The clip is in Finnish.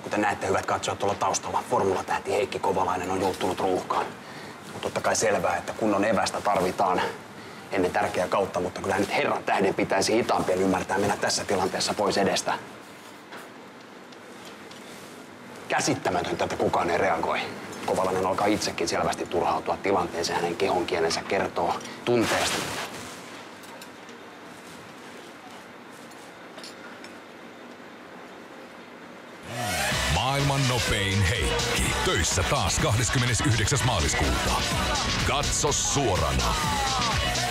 Kuten näette, hyvät katsojat tuolla taustalla, formulatähti Heikki Kovalainen on joutunut ruuhkaan. On totta kai selvää, että kunnon evästä tarvitaan ennen tärkeää kautta, mutta kyllähän nyt herran tähden pitäisi hitaampien ymmärtää mennä tässä tilanteessa pois edestä. Käsittämätöntä, että kukaan ei reagoi. Kovalainen alkaa itsekin selvästi turhautua tilanteeseen, hänen kehonkielensä kertoo tunteesta. Maailman nopein Heikki. Töissä taas 29. maaliskuuta. Katso suorana.